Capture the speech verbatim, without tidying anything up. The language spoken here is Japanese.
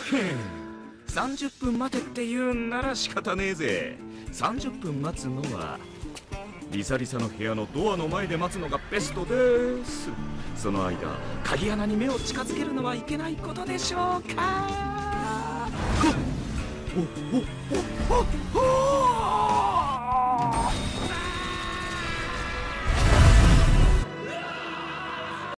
さんじゅっぷん待てって言うんなら仕方ねえぜ。さんじゅっぷん待つのはリサリサの部屋のドアの前で待つのがベストです。その間鍵穴に目を近づけるのはいけないことでしょうか。おおおお